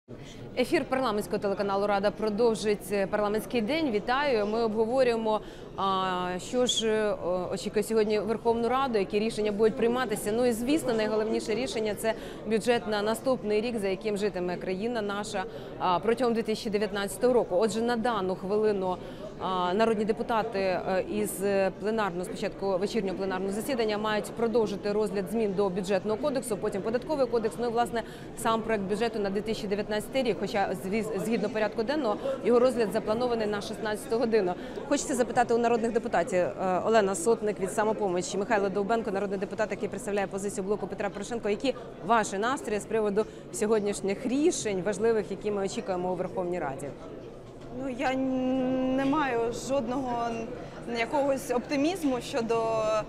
Ефір парламентського телеканалу «Рада» продовжить парламентський день. Вітаю! Ми обговорюємо, що ж очікує сьогодні Верховну Раду, які рішення будуть прийматися. Ну і, звісно, найголовніше рішення – це бюджет на наступний рік, за яким житиме країна наша протягом 2019 року. Отже, на дану хвилину народні депутати із пленарного, спочатку вечірнього пленарного засідання, мають продовжити розгляд змін до бюджетного кодексу, потім податковий кодекс, ну і, власне, сам проект бюджету на 2019 рік, хоча, згідно порядку денного, його розгляд запланований на 16 годину. Хочеться запитати у народних депутатів. Олена Сотник від «Самопомочі», Михайло Довбенко, народний депутат, який представляє позицію блоку Петра Порошенка. Які ваші настрої з приводу сьогоднішніх рішень важливих, які ми очікуємо у Верховній Раді? Ну, я не маю жодного якогось оптимізму щодо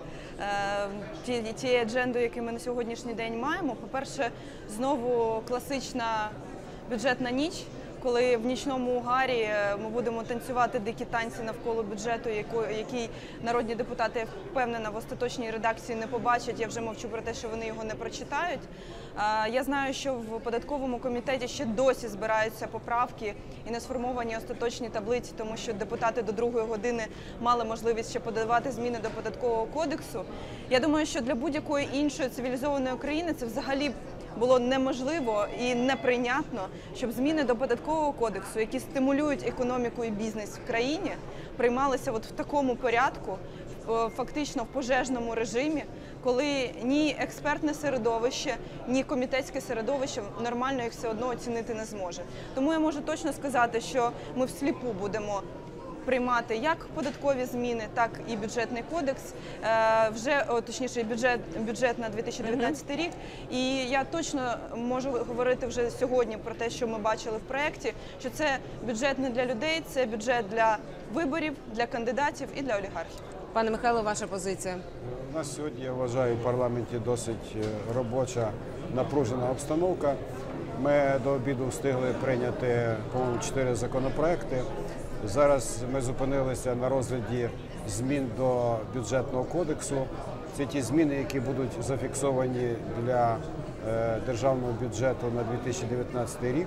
тієї адженди, яку ми на сьогоднішній день маємо. По-перше, знову класична бюджетна ніч, коли в нічному угарі ми будемо танцювати дикі танці навколо бюджету, який народні депутати, я впевнена, в остаточній редакції не побачать. Я вже мовчу про те, що вони його не прочитають. Я знаю, що в податковому комітеті ще досі збираються поправки і не сформовані остаточні таблиці, тому що депутати до 2-ї години мали можливість ще подавати зміни до податкового кодексу. Я думаю, що для будь-якої іншої цивілізованої країни це взагалі було неможливо і неприйнятно, щоб зміни до податкового кодексу, які стимулюють економіку і бізнес в країні, приймалися от в такому порядку, фактично в пожежному режимі, коли ні експертне середовище, ні комітетське середовище нормально їх все одно оцінити не зможе. Тому я можу точно сказати, що ми всліпу будемо приймати як податкові зміни, так і бюджетний кодекс, точніше бюджет на 2019 рік. І я точно можу говорити вже сьогодні про те, що ми бачили в проєкті, що це бюджет не для людей, це бюджет для виборів, для кандидатів і для олігархів. Пане Михайло, ваша позиція? У нас сьогодні, я вважаю, в парламенті досить робоча, напружена обстановка. Ми до обіду встигли прийняти, по-моєму, 4 законопроекти. Зараз ми зупинилися на розгляді змін до бюджетного кодексу. Це ті зміни, які будуть зафіксовані для державного бюджету на 2019 рік.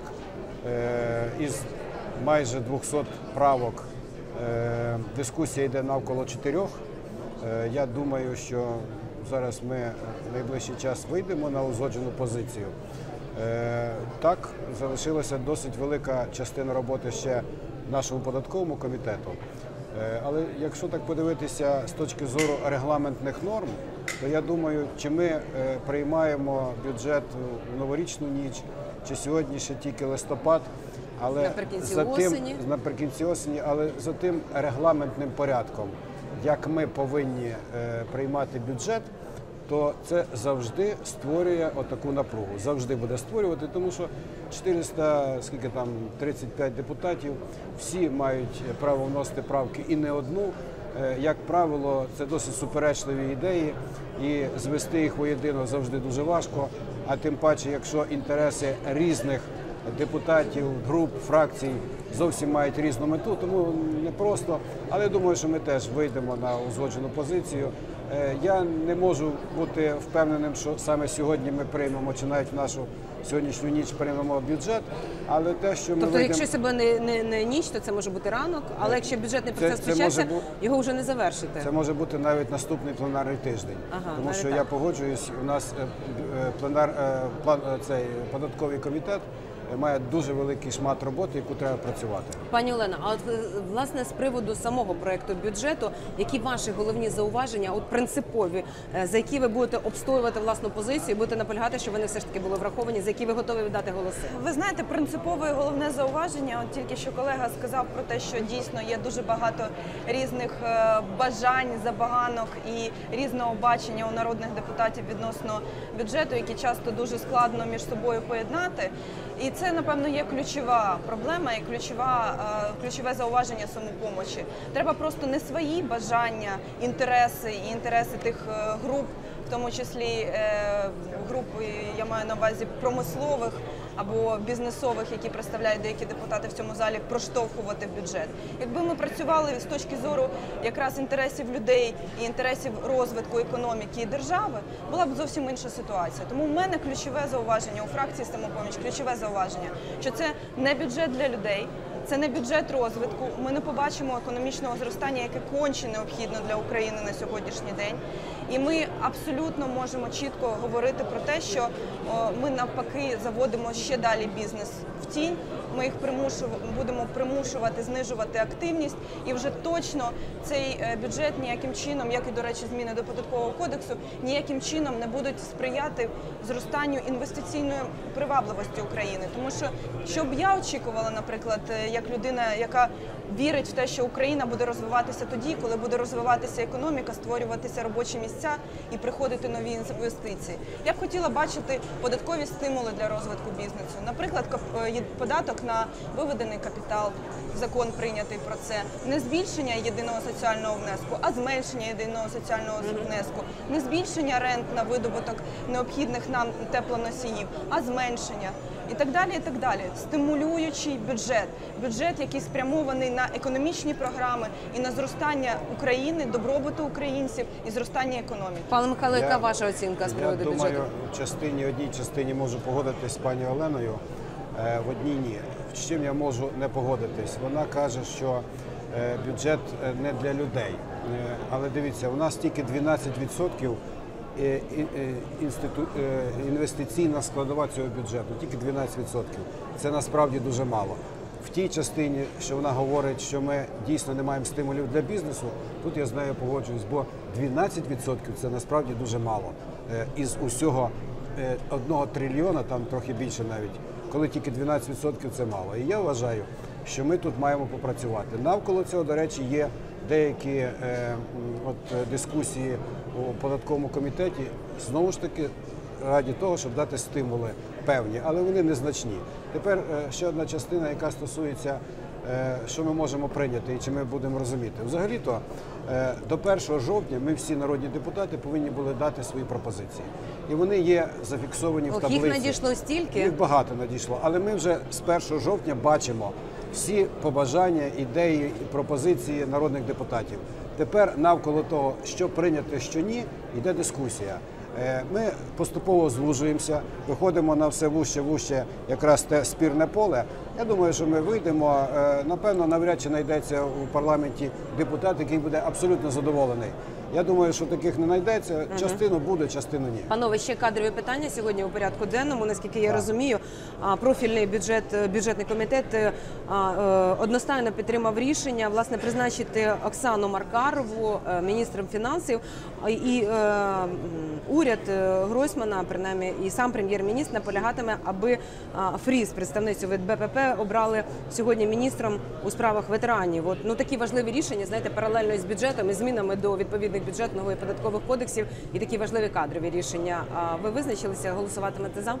Із майже 200 правок дискусія йде навколо 4. Я думаю, що зараз ми в найближчий час вийдемо на узгоджену позицію. Так, залишилася досить велика частина роботи ще нашому податковому комітету. Але якщо так подивитися з точки зору регламентних норм, то я думаю, чи ми приймаємо бюджет в новорічну ніч, чи сьогодні ще тільки листопад, але наприкінці осені, але за тим регламентним порядком, як ми повинні приймати бюджет, то це завжди створює отаку напругу. Завжди буде створювати, тому що 435 депутатів, всі мають право вносити правки і не одну. Як правило, це досить суперечливі ідеї, і звести їх воєдино завжди дуже важко, а тим паче, якщо інтереси різних депутатів, груп, фракцій зовсім мають різну мету, тому непросто. Але я думаю, що ми теж вийдемо на узгоджену позицію. Я не можу бути впевненим, що саме сьогодні ми приймемо, чи навіть в нашу сьогоднішню ніч приймемо бюджет, але те, що ми Тобто, якщо себе не ніч, то це може бути ранок, але якщо бюджетний процес почався, його вже не завершити. Це може бути навіть наступний пленарний тиждень, тому що я погоджуюсь, у нас цей податковий комітет має дуже великий шмат роботи, яку треба працювати. Пані Олена, а от, власне, з приводу самого проєкту бюджету, які ваші головні зауваження, от принципові, за які ви будете обстоювати власну позицію, будете наполягати, щоб вони все ж таки були враховані, за які ви готові віддати голоси? Ви знаєте, принципове і головне зауваження, от тільки що колега сказав про те, що дійсно є дуже багато різних бажань, забаганок і різного бачення у народних депутатів відносно бюджету, які часто дуже складно між собою поєднати. І це, напевно, є ключова проблема і ключове зауваження Самопомочі. Треба просто не свої бажання, інтереси і інтереси тих груп, в тому числі груп, я маю на увазі, промислових, або бізнесових, які представляють деякі депутати в цьому залі, проштовхувати в бюджет. Якби ми працювали з точки зору якраз інтересів людей і інтересів розвитку економіки і держави, була б зовсім інша ситуація. Тому в мене ключове зауваження у фракції «Самопоміч», ключове зауваження, що це не бюджет для людей, це не бюджет розвитку. Ми не побачимо економічного зростання, яке конче необхідно для України на сьогоднішній день. І ми абсолютно можемо чітко говорити про те, що ми навпаки заводимо ще далі бізнес в тінь. Ми їх будемо примушувати знижувати активність. І вже точно цей бюджет ніяким чином, як і, до речі, зміни до Податкового кодексу, ніяким чином не будуть сприяти зростанню інвестиційної привабливості України. Тому що б я очікувала, наприклад, як людина, яка вірить в те, що Україна буде розвиватися тоді, коли буде розвиватися економіка, створюватися робочі місця і приходити нові інвестиції. Я б хотіла бачити податкові стимули для розвитку бізнесу. Наприклад, податок на виведений капітал, закон прийнятий про це, не збільшення єдиного соціального внеску, а зменшення єдиного соціального внеску, не збільшення рент на видобуток необхідних нам теплоносіїв, а зменшення. І так далі, і так далі. Стимулюючий бюджет. Бюджет, який спрямований на економічні програми і на зростання України, добробуту українців і зростання економіки. Пане Михайло, яка ваша оцінка з приводу бюджету? Я думаю, в одній частині можу погодитись з пані Оленою, в одній ні. З чим я можу не погодитись? Вона каже, що бюджет не для людей. Але дивіться, у нас тільки 12% інвестиційна складова цього бюджету, тільки 12%. Це насправді дуже мало. В тій частині, що вона говорить, що ми дійсно не маємо стимулів для бізнесу, тут я з нею погоджуюсь, бо 12% це насправді дуже мало. Із усього 1 трильйона, там трохи більше навіть, коли тільки 12% це мало. І я вважаю, що ми тут маємо попрацювати. Навколо цього, до речі, є деякі дискусії у податковому комітеті, знову ж таки, раді того, щоб дати стимули певні, але вони незначні. Тепер ще одна частина, яка стосується, що ми можемо прийняти і чи ми будемо розуміти. Взагалі-то до 1 жовтня ми всі народні депутати повинні були дати свої пропозиції. І вони є зафіксовані в таблиці. Їх надійшло стільки? Їх багато надійшло, але ми вже з 1 жовтня бачимо всі побажання, ідеї і пропозиції народних депутатів. Тепер навколо того, що прийняти, що ні, йде дискусія. Ми поступово звужуємося, виходимо на все вужче якраз те спірне поле. Я думаю, що ми вийдемо, напевно, навряд чи знайдеться у парламенті депутат, який буде абсолютно задоволений. Я думаю, що таких не знайдеться. Частину буде, частину ні. Панове, ще кадрові питання сьогодні у порядку денному. Наскільки я розумію, профільний бюджетний комітет одностайно підтримав рішення, власне, призначити Оксану Маркарову міністром фінансів. І уряд Гройсмана, принаймні, і сам прем'єр-міністр наполягатиме, аби Фріз, представницю від БПП, обрали сьогодні міністром у справах ветеранів. Такі важливі рішення, знаєте, паралельно із бюджетом і змінами до відповідних бюджетного і податкових кодексів, і такі важливі кадрові рішення. Ви визначилися, голосуватимете за?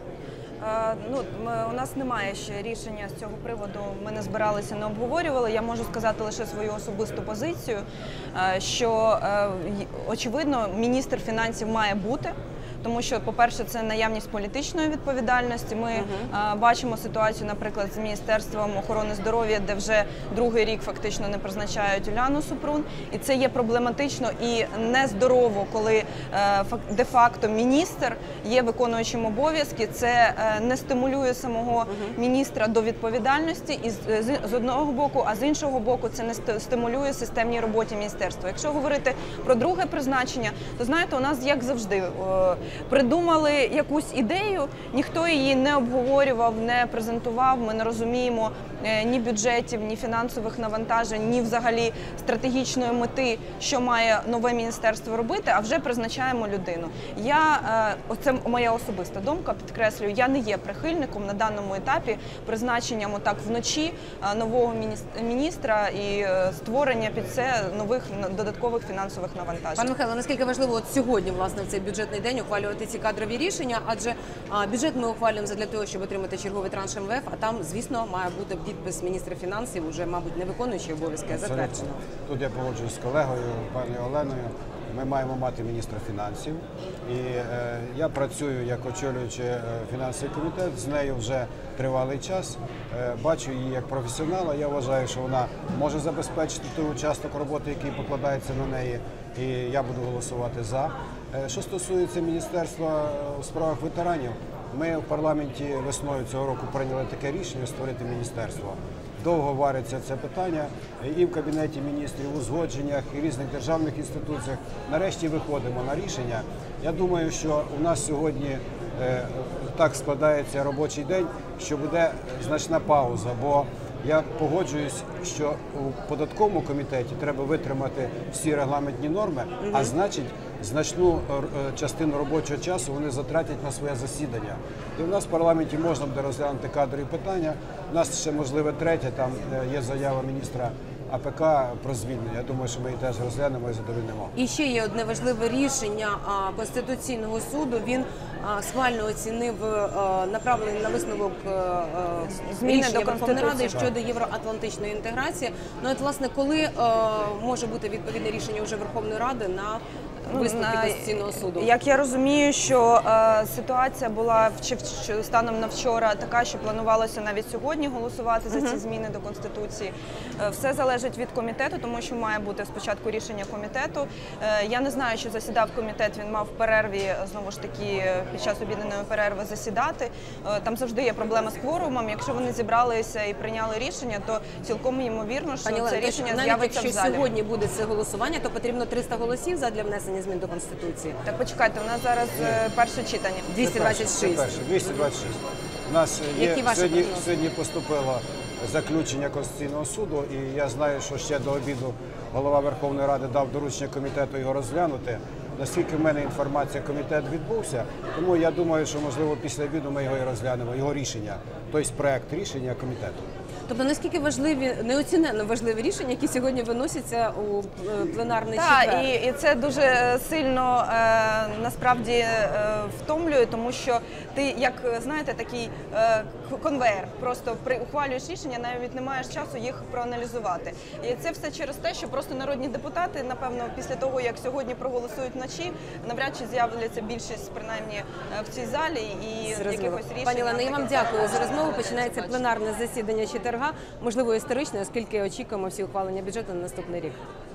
У нас немає ще рішення з цього приводу, ми не збиралися, не обговорювали. Я можу сказати лише свою особисту позицію, що, очевидно, міністр фінансів має бути. Тому що, по-перше, це наявність політичної відповідальності. Ми бачимо ситуацію, наприклад, з Міністерством охорони здоров'я, де вже другий рік фактично не призначають Уляну Супрун. І це є проблематично і нездорово, коли де-факто міністр є виконуючим обов'язки. Це не стимулює самого міністра до відповідальності з одного боку, а з іншого боку це не стимулює системній роботі міністерства. Якщо говорити про друге призначення, то, знаєте, у нас, як завжди, придумали якусь ідею, ніхто її не обговорював, не презентував, ми не розуміємо ні бюджетів, ні фінансових навантажень, ні взагалі стратегічної мети, що має нове міністерство робити, а вже призначаємо людину. Це моя особиста думка, підкреслюю, я не є прихильником на даному етапі призначенням отак вночі нового міністра і створення під це нових додаткових фінансових навантажень. Пане Михайло, наскільки важливо сьогодні, власне, в цей бюджетний день ухвалювати ці кадрові рішення, адже бюджет ми ухвалюємо для того, щоб отримати черговий транш МВФ, а там, звісно, має бути підпис міністра фінансів, уже, мабуть, не виконуючий обов'язки, а затверджено. Тут я погоджуюсь з колегою, пані Оленою. ми маємо мати міністра фінансів. І я працюю як очолюючий фінансовий комітет, з нею вже тривалий час. Бачу її як професіонала, я вважаю, що вона може забезпечити той участок роботи, який покладається на неї, і я буду голосувати за. Що стосується Міністерства у справах ветеранів, ми в парламенті весною цього року прийняли таке рішення створити міністерство. Довго вариться це питання і в Кабінеті міністрів, у узгодженнях, і різних державних інституціях. Нарешті виходимо на рішення. Я думаю, що у нас сьогодні так складається робочий день, що буде значна пауза, бо я погоджуюсь, що у податковому комітеті треба витримати всі регламентні норми, а значить, значну частину робочого часу вони затратять на своє засідання. І в нас в парламенті можна буде розглянути кадрові питання. У нас ще можливе третє, там є заява міністра АПК про звільнення. Я думаю, що ми її теж розглянемо і задовольнимо. І ще є одне важливе рішення Конституційного суду. Він схвально оцінив направлений на висновок Зміни рішення до Верховної Ради Конституції. щодо євроатлантичної інтеграції. Ну от, власне, коли може бути відповідне рішення вже Верховної Ради на висновки Конституційного суду? Як я розумію, що ситуація була станом на вчора така, що планувалося навіть сьогодні голосувати за ці зміни до Конституції. Все залежить від комітету, тому що має бути спочатку рішення комітету. Я не знаю, що засідав комітет, він мав в перерві, знову ж таки, під час обідньої перерви засідати. Там завжди є проблема з кворумом. Якщо вони зібралися і прийняли рішення, то цілком ймовірно, що це рішення з'явиться в навіть залі. якщо сьогодні буде це голосування, то потрібно 300 голосів задля внесення змін до Конституції. Так, почекайте, у нас зараз перше читання. 226. 226. У нас Які ваші прогнози? сьогодні поступило заключення Конституційного суду, і я знаю, що ще до обіду голова Верховної Ради дав доручення комітету його розглянути. Наскільки в мене інформація, комітет відбувся, тому я думаю, що можливо після обіду ми його і розглянемо, його рішення, тобто проект рішення комітету. Тобто наскільки важливі, неоціненно важливі рішення, які сьогодні виносяться у пленарний четвер? Так, і це дуже сильно насправді втомлює, тому що ти, як знаєте, такий конвейер, просто ухвалюєш рішення, навіть не маєш часу їх проаналізувати. І це все через те, що просто народні депутати, напевно, після того, як сьогодні проголосують вночі, навряд чи з'являться більшість, принаймні, в цій залі і якихось рішень. Пані Олено, я вам дякую за розмову. Починається пленарне засідання четверга, можливо, історичне, оскільки очікуємо всі ухвалення бюджету на наступний рік.